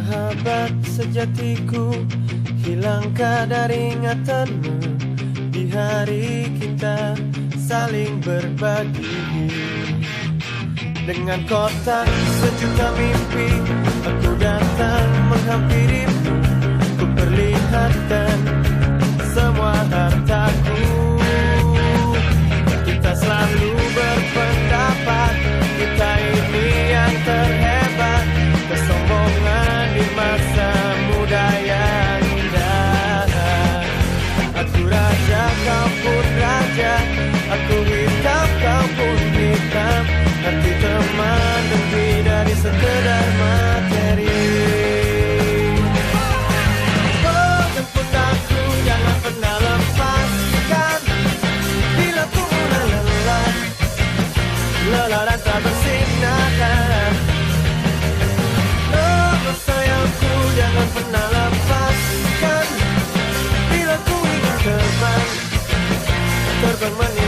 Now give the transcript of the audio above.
Sahabat sejatiku, hilangkah dari ingatanmu di hari kita saling berbagi? Dengan kotak sejuta mimpi, aku datang menghampirimu. Ku perlihatkan semua hartaku. Kita selalu berpendapat, kita ini yang terhebat. Kesombongan di masa muda yang indah. Aku raja, kau pun raja. Aku hitam, kau pun hitam. Arti teman lebih dari sekedar materi. Oh, jemput aku, jangan pernah lepaskan. Bila ku mulai lelah, lelah dan tak bersinar. Oh, sayangku, jangan pernah lepaskan. Bila ku ingin terbang, terbang